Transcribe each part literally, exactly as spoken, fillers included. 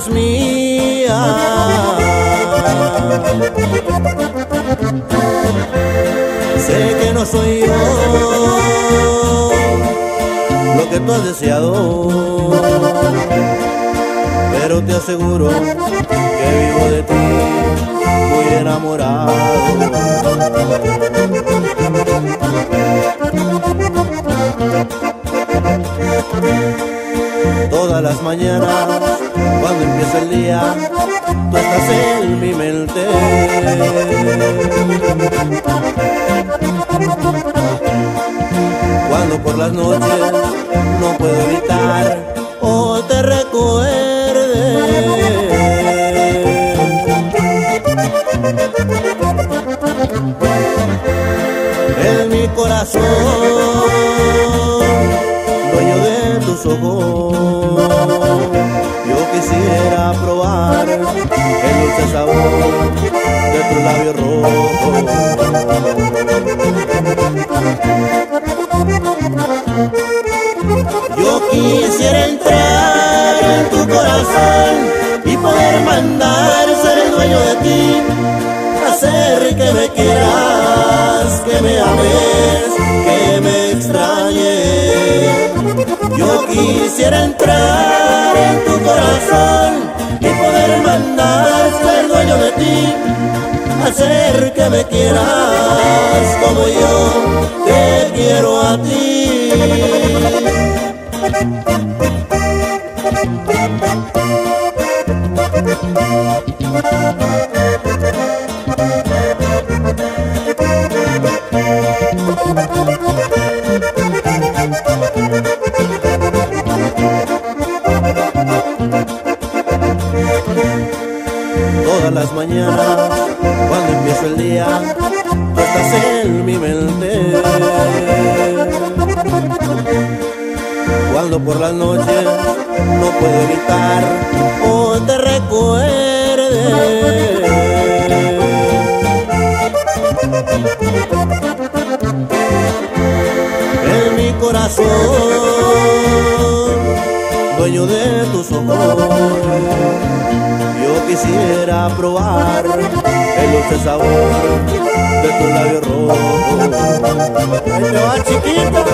seas mía. Sé que no soy yo lo que tú has deseado, pero te aseguro que vivo de ti muy enamorado. Todas las mañanas, cuando empieza el día, tú estás en mi mente. Cuando por las noches no puedo evitar o te recuerde, en mi corazón, dueño de tus ojos, yo quisiera probar el dulce sabor de tus labios rojos. Yo quisiera entrar en tu corazón y poder mandar ser el dueño de ti, hacer que me quieras, que me ames, que me extrañes. Yo quisiera entrar en tu corazón y poder mandar ser el dueño de ti, hacer que me quieras como yo te quiero a ti. Todas las mañanas, cuando empiezo el día, tú estás en mi mente. Cuando por las noches no puedo evitar o te recuerde, en mi corazón, dueño de tus ojos, yo quisiera probar el dulce sabor de tus labios rojos. Ahí te va, chiquita.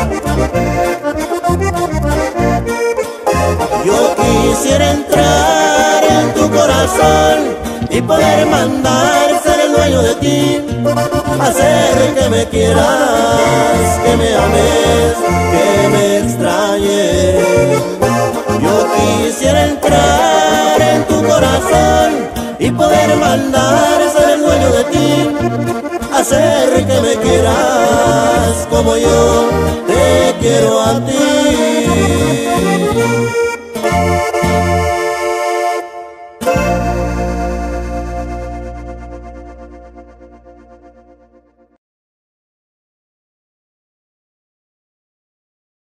Yo quisiera entrar en tu corazón y poder mandar ser el dueño de ti, hacer que me quieras, que me ames, que me extrañes. Yo quisiera entrar en tu corazón y poder mandar ser el dueño de ti, hacer que me quieras como yo te quiero a ti.